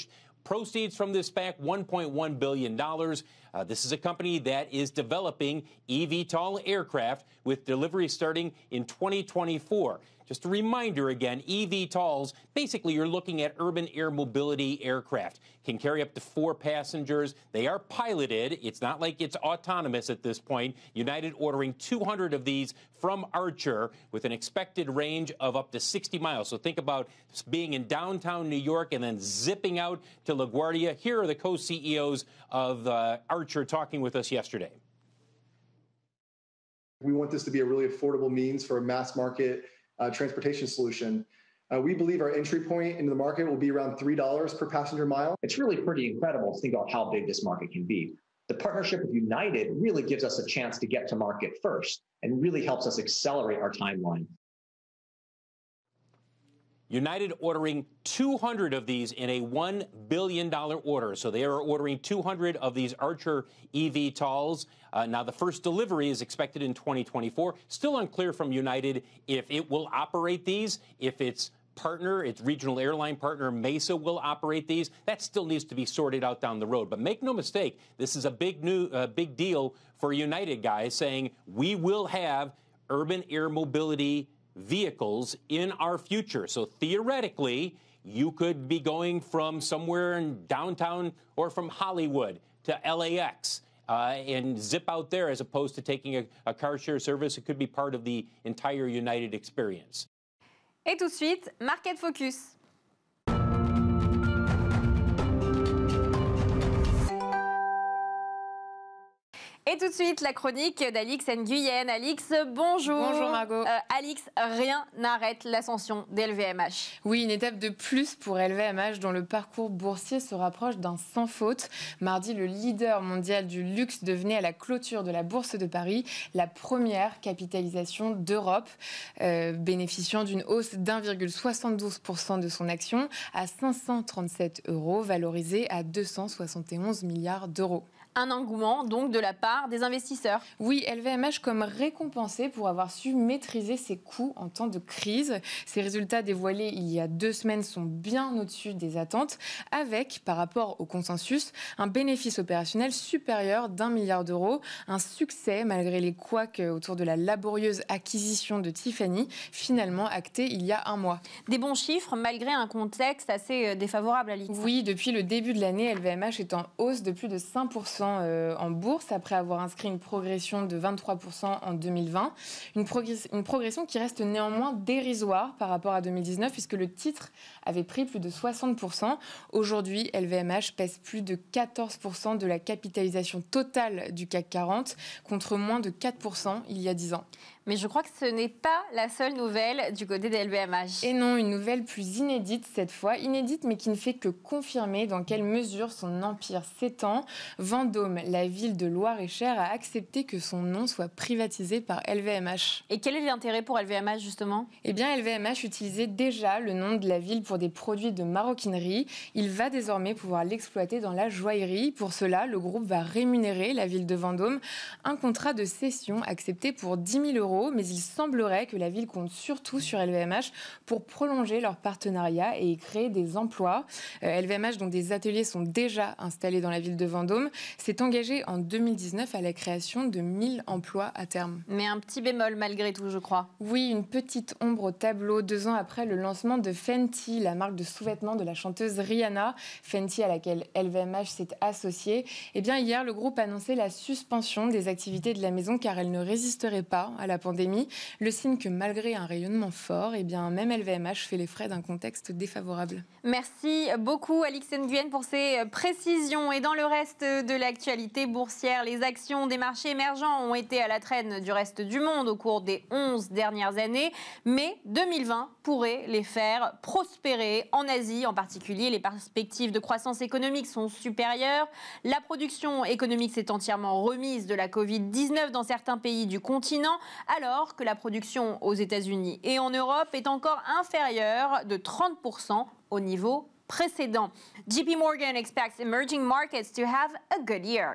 Proceeds from this SPAC, $1.1 billion. This is a company that is developing eVTOL aircraft with delivery starting in 2024. Just a reminder again, eVTOLs, basically you're looking at urban air mobility aircraft. Can carry up to 4 passengers. They are piloted. It's not like it's autonomous at this point. United ordering 200 of these from Archer with an expected range of up to 60 miles. So think about being in downtown New York and then zipping out to LaGuardia. Here are the co-CEOs of Archer talking with us yesterday. We want this to be a really affordable means for a mass market transportation solution. We believe our entry point into the market will be around $3 per passenger mile. It's really pretty incredible to think about how big this market can be. The partnership with United really gives us a chance to get to market first and really helps us accelerate our timeline. United ordering 200 of these in a $1 billion order. So they are ordering 200 of these Archer eVTOLs. Now, the first delivery is expected in 2024. Still unclear from United if it will operate these, if its regional airline partner Mesa will operate these. That still needs to be sorted out down the road. But make no mistake, this is a big deal for United, guys, saying we will have urban air mobility vehicles in our future. So theoretically, you could be going from somewhere in downtown or from Hollywood to LAX and zip out there as opposed to taking a car share service. It could be part of the entire United experience. Et tout de suite, Market Focus. Et tout de suite, la chronique d'Alix Nguyen. Alix, bonjour. Bonjour Margot. Alix, rien n'arrête l'ascension d'LVMH. Oui, une étape de plus pour LVMH dont le parcours boursier se rapproche d'un sans faute. Mardi, le leader mondial du luxe devenait à la clôture de la Bourse de Paris la première capitalisation d'Europe, bénéficiant d'une hausse d'1,72% de son action à 537 €, valorisée à 271 milliards d'euros. Un engouement donc de la part des investisseurs. Oui, LVMH comme récompensé pour avoir su maîtriser ses coûts en temps de crise. Ses résultats dévoilés il y a 2 semaines sont bien au-dessus des attentes, avec, par rapport au consensus, un bénéfice opérationnel supérieur d'1 milliard d'euros. Un succès malgré les couacs autour de la laborieuse acquisition de Tiffany, finalement actée il y a 1 mois. Des bons chiffres malgré un contexte assez défavorable, Alix. Oui, depuis le début de l'année, LVMH est en hausse de plus de 5% en bourse, après avoir inscrit une progression de 23% en 2020. Une progression qui reste néanmoins dérisoire par rapport à 2019, puisque le titre avait pris plus de 60%. Aujourd'hui, LVMH pèse plus de 14% de la capitalisation totale du CAC 40, contre moins de 4% il y a 10 ans. Mais je crois que ce n'est pas la seule nouvelle du côté des LVMH. Et non, une nouvelle plus inédite cette fois. Inédite, mais qui ne fait que confirmer dans quelle mesure son empire s'étend. Vendôme, la ville de Loir-et-Cher, a accepté que son nom soit privatisé par LVMH. Et quel est l'intérêt pour LVMH, justement ? Eh bien, LVMH utilisait déjà le nom de la ville pour des produits de maroquinerie. Il va désormais pouvoir l'exploiter dans la joaillerie. Pour cela, le groupe va rémunérer la ville de Vendôme. Un contrat de cession accepté pour 10 000 €. Mais il semblerait que la ville compte surtout sur LVMH pour prolonger leur partenariat et y créer des emplois. LVMH, dont des ateliers sont déjà installés dans la ville de Vendôme, s'est engagé en 2019 à la création de 1000 emplois à terme. Mais un petit bémol malgré tout, je crois. Oui, une petite ombre au tableau 2 ans après le lancement de Fenty, la marque de sous-vêtements de la chanteuse Rihanna. Fenty, à laquelle LVMH s'est associé. Eh bien, hier, le groupe a annoncé la suspension des activités de la maison car elle ne résisterait pas à la pandémie. Le signe que malgré un rayonnement fort, eh bien, même LVMH fait les frais d'un contexte défavorable. Merci beaucoup Alix Nguyen pour ces précisions. Et dans le reste de l'actualité boursière, les actions des marchés émergents ont été à la traîne du reste du monde au cours des 11 dernières années. Mais 2020 pourrait les faire prospérer en Asie. En particulier, les perspectives de croissance économique sont supérieures. La production économique s'est entièrement remise de la Covid-19 dans certains pays du continent, alors que la production aux États-Unis et en Europe est encore inférieure de 30% au niveau précédent. JP Morgan expects emerging markets to have a good year.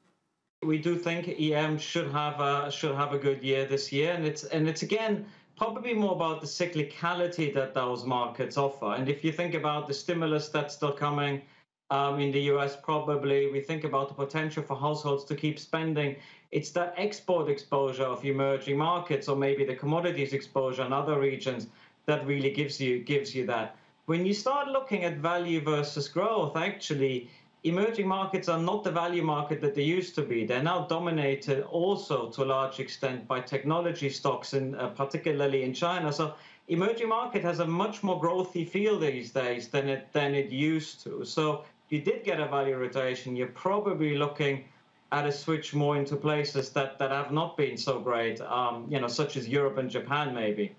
We do think EM should have a good year this year, and it's again probably more about the cyclicality that those markets offer. And if you think about the stimulus that's still coming, in the US, probably we think about the potential for households to keep spending. It's that export exposure of emerging markets, or maybe the commodities exposure in other regions, that really gives you that. When you start looking at value versus growth, actually, emerging markets are not the value market that they used to be. They're now dominated also to a large extent by technology stocks, particularly in China. So emerging market has a much more growthy feel these days than it used to. So if you did get a value rotation, you're probably looking at a switch more into places that have not been so great, such as Europe and Japan, maybe.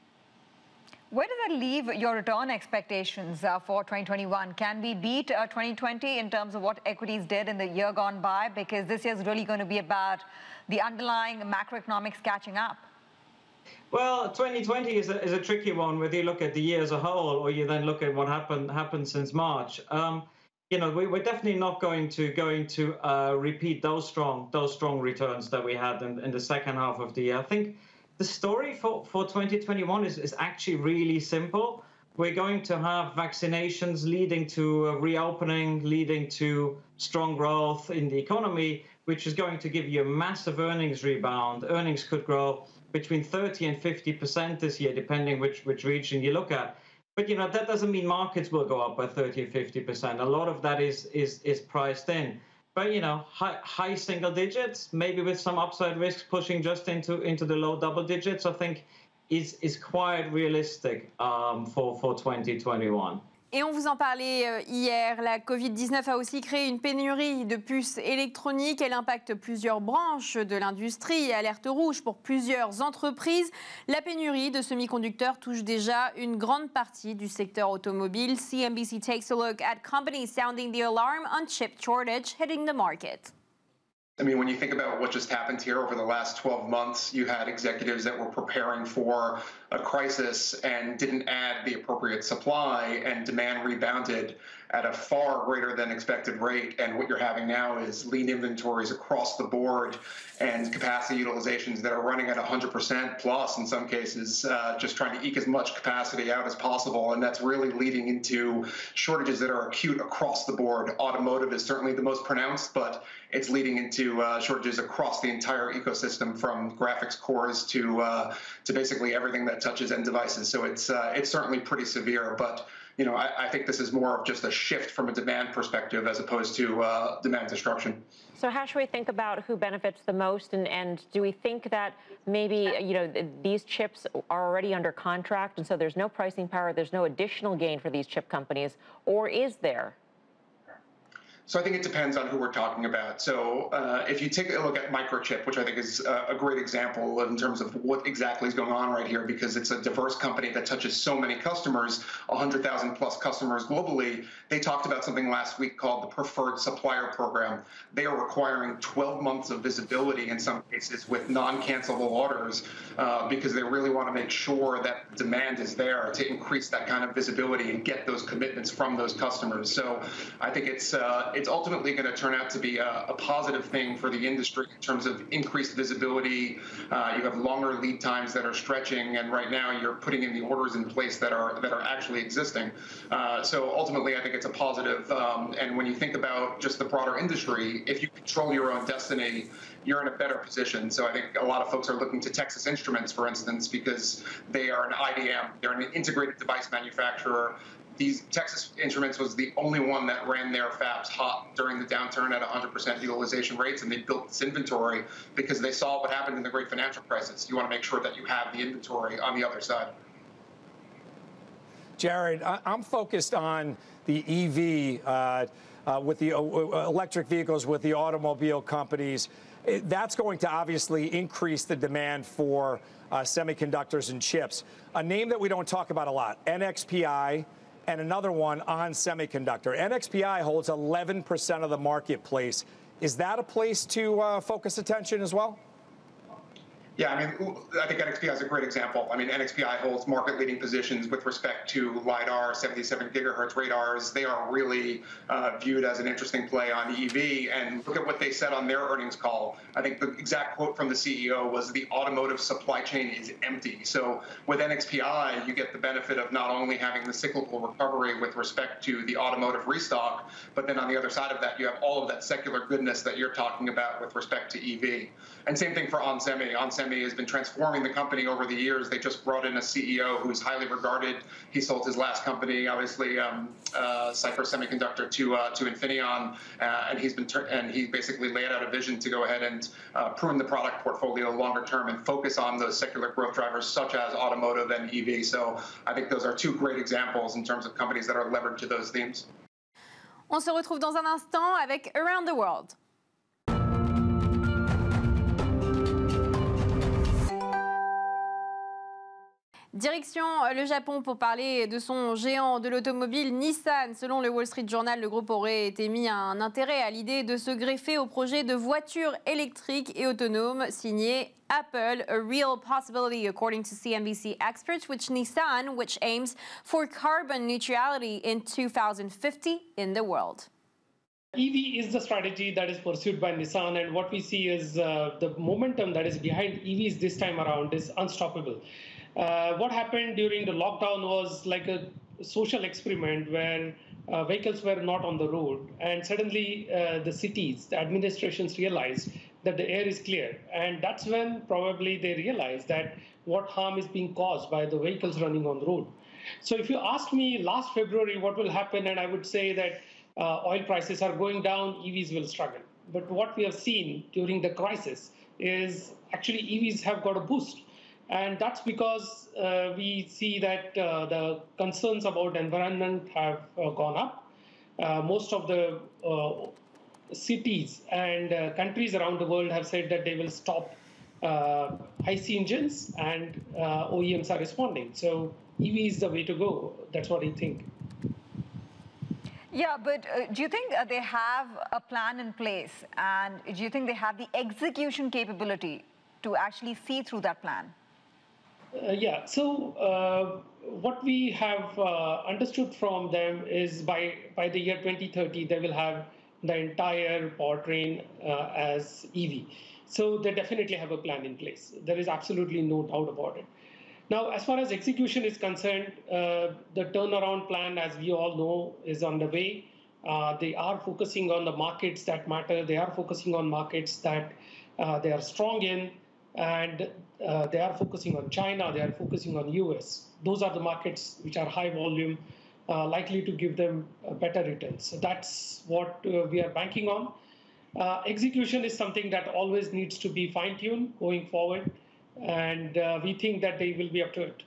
Where does that leave your return expectations for 2021? Can we beat 2020 in terms of what equities did in the year gone by? Because this year is really going to be about the underlying macroeconomics catching up. Well, 2020 is a tricky one, whether you look at the year as a whole or you then look at what happened since March. We're definitely not going to repeat those strong returns that we had in the second half of the year. I think the story for 2021 is actually really simple. We're going to have vaccinations leading to reopening, leading to strong growth in the economy, which is going to give you a massive earnings rebound. Earnings could grow between 30 and 50% this year, depending which region you look at. But that doesn't mean markets will go up by 30 or 50%. A lot of that is priced in. But high single digits, maybe with some upside risks pushing just into the low double digits, I think is quite realistic for 2021. Et on vous en parlait hier, la Covid-19 a aussi créé une pénurie de puces électroniques. Elle impacte plusieurs branches de l'industrie et alerte rouge pour plusieurs entreprises. La pénurie de semi-conducteurs touche déjà une grande partie du secteur automobile. CNBC takes a look at companies sounding the alarm on chip shortage hitting the market. I mean, when you think about what just happened here over the last 12 months, you had executives that were preparing for a crisis and didn't add the appropriate supply, and demand rebounded at a far greater than expected rate. And what you're having now is lean inventories across the board and capacity utilizations that are running at 100% plus in some cases, just trying to eke as much capacity out as possible. And that's really leading into shortages that are acute across the board. Automotive is certainly the most pronounced, but it's leading into shortages across the entire ecosystem, from graphics cores to basically everything that touches end devices. So it's certainly pretty severe, but I think this is more of just a shift from a demand perspective as opposed to demand destruction. So how should we think about who benefits the most, and do we think that maybe these chips are already under contract and so there's no pricing power, there's no additional gain for these chip companies, or is there? So I think it depends on who we're talking about. So if you take a look at Microchip, which I think is a great example in terms of what exactly is going on right here, because it's a diverse company that touches so many customers, 100,000 plus customers globally. They talked about something last week called the Preferred Supplier Program. They are requiring 12 months of visibility in some cases with non-cancelable orders because they really want to make sure that demand is there to increase that kind of visibility and get those commitments from those customers. So I think it's ultimately going to turn out to be a positive thing for the industry in terms of increased visibility. You have longer lead times that are stretching, and right now you're putting in the orders in place that are actually existing. So ultimately, I think it's a positive. And when you think about just the broader industry, if you control your own destiny, you're in a better position. So I think a lot of folks are looking to Texas Instruments, for instance, because they are an IDM. They're an integrated device manufacturer. Texas Instruments was the only one that ran their fabs hot during the downturn at 100% utilization rates, and they built this inventory because they saw what happened in the great financial crisis. You want to make sure that you have the inventory on the other side. Jared, I'm focused on the EV with the electric vehicles with the automobile companies. That's going to obviously increase the demand for semiconductors and chips. A name that we don't talk about a lot, NXPI, and another one on semiconductor. NXPI holds 11% of the marketplace. Is that a place to focus attention as well? Yeah, I mean, I think NXP is a great example. I mean, NXPI holds market-leading positions with respect to LiDAR, 77 gigahertz radars. They are really viewed as an interesting play on EV. And look at what they said on their earnings call. I think the exact quote from the CEO was, the automotive supply chain is empty. So with NXPI, you get the benefit of not only having the cyclical recovery with respect to the automotive restock, but then on the other side of that, you have all of that secular goodness that you're talking about with respect to EV. And same thing for onsemi. onsemi has been transforming the company over the years. They just brought in a CEO who's highly regarded. He sold his last company, obviously, Cypress Semiconductor, to Infineon, and he basically laid out a vision to go ahead and prune the product portfolio longer term and focus on those secular growth drivers such as automotive and EV. So I think those are two great examples in terms of companies that are levered to those themes. On se retrouve dans un instant avec Around the World. Direction le Japon pour parler de son géant de l'automobile Nissan. Selon le Wall Street Journal, le groupe aurait été mis un intérêt à l'idée de se greffer au projet de voitures électriques et autonomes signé Apple, a real possibility according to CNBC experts, which aims for carbon neutrality in 2050 in the world. EV is the strategy that is pursued by Nissan, and what we see is the momentum that is behind EVs this time around is unstoppable. What happened during the lockdown was like a social experiment where vehicles were not on the road, and suddenly the cities, the administrations realized that the air is clear, and that's when probably they realized that what harm is being caused by the vehicles running on the road. So if you asked me last February what will happen, and I would say that oil prices are going down, EVs will struggle. But what we have seen during the crisis is actually EVs have got a boost. And that's because we see that the concerns about environment have gone up. Most of the cities and countries around the world have said that they will stop IC engines, and OEMs are responding. So EV is the way to go. That's what I think. Yeah, but do you think they have a plan in place? And do you think they have the execution capability to actually see through that plan? Yeah, so what we have understood from them is by the year 2030, they will have the entire powertrain as EV. So they definitely have a plan in place. There is absolutely no doubt about it. Now, as far as execution is concerned, the turnaround plan, as we all know, is on the way. They are focusing on the markets that matter. They are focusing on markets that they are strong in. And they are focusing on China, they are focusing on US. Those are the markets which are high volume, likely to give them better returns. So that's what we are banking on. Execution is something that always needs to be fine-tuned going forward, and we think that they will be up to it.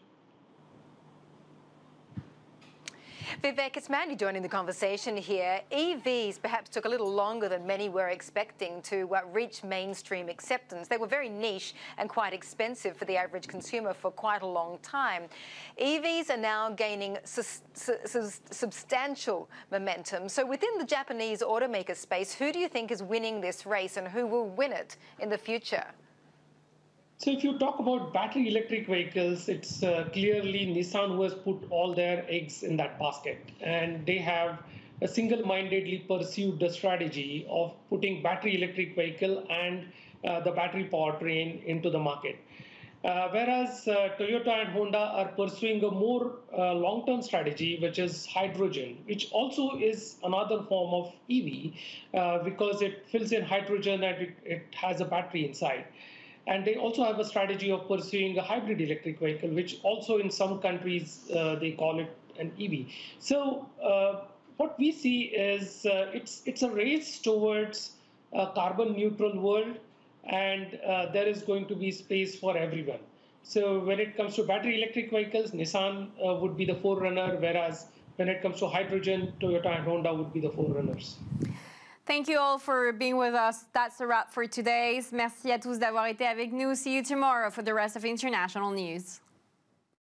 Vivek, it's Mandy joining the conversation here. EVs perhaps took a little longer than many were expecting to reach mainstream acceptance. They were very niche and quite expensive for the average consumer for quite a long time. EVs are now gaining substantial momentum. So within the Japanese automaker space, who do you think is winning this race, and who will win it in the future? So if you talk about battery electric vehicles, it's clearly Nissan who has put all their eggs in that basket. And they have single-mindedly pursued the strategy of putting battery electric vehicle and the battery powertrain into the market. Whereas Toyota and Honda are pursuing a more long-term strategy, which is hydrogen, which also is another form of EV because it fills in hydrogen and it has a battery inside. And they also have a strategy of pursuing a hybrid electric vehicle, which also in some countries they call it an EV. So what we see is it's a race towards a carbon neutral world, and there is going to be space for everyone. So when it comes to battery electric vehicles, Nissan would be the forerunner, whereas when it comes to hydrogen, Toyota and Honda would be the forerunners. Thank you all for being with us. That's a wrap for today. Merci à tous d'avoir été avec nous. See you tomorrow for the rest of International News.